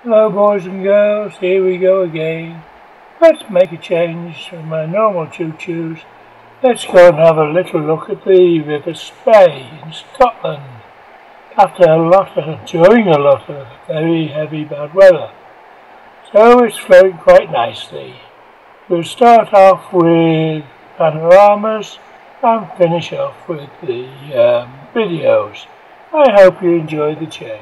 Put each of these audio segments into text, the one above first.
Hello boys and girls, here we go again. Let's make a change from my normal choo-choos. Let's go and have a little look at the River Spey in Scotland. After enjoying a lot of very heavy bad weather. So it's flowing quite nicely. We'll start off with panoramas and finish off with the videos. I hope you enjoy the change.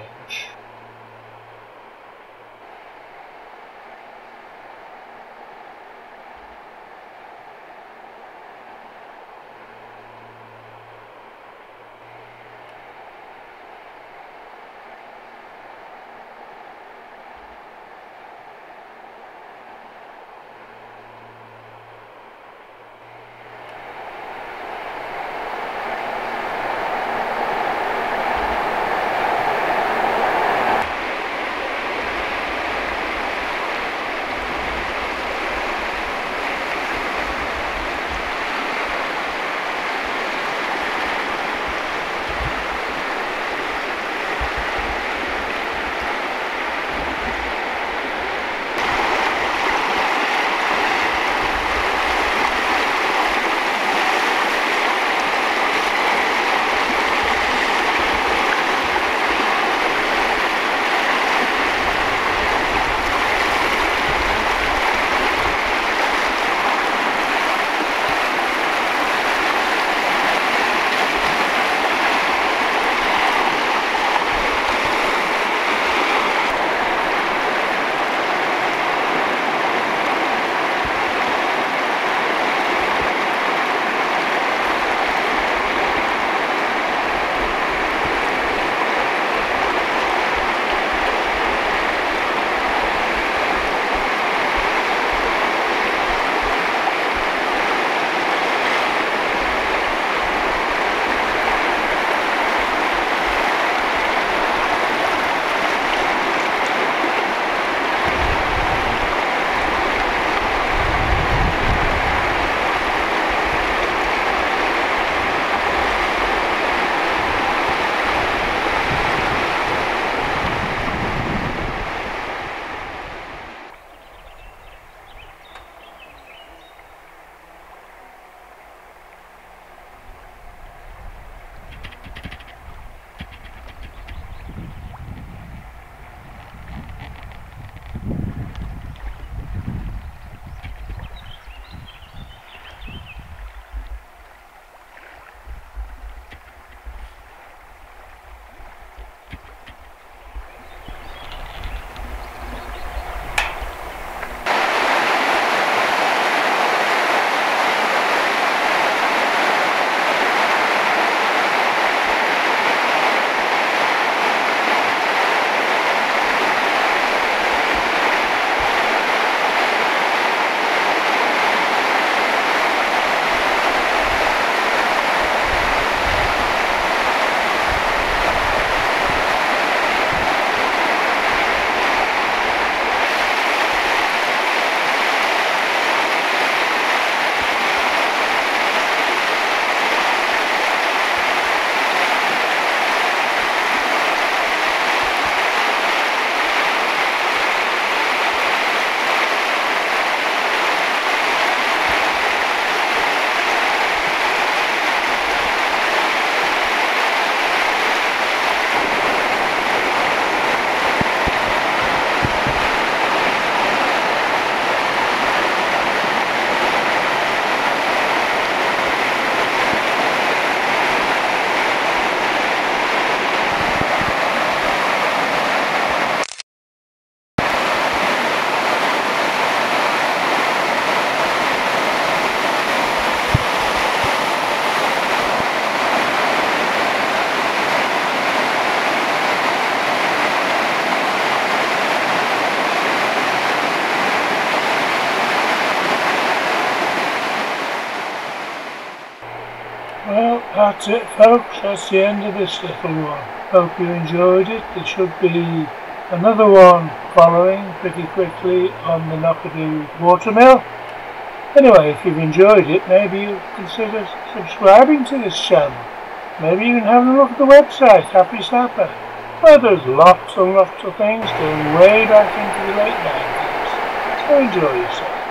Well, that's it folks, that's the end of this little one. Hope you enjoyed it. There should be another one following pretty quickly on the Knockadoo watermill. Anyway, if you've enjoyed it, maybe you'll consider subscribing to this channel. Maybe even having a look at the website, Happy Sapper. where there's lots and lots of things going way back into the late 90s. So enjoy yourself.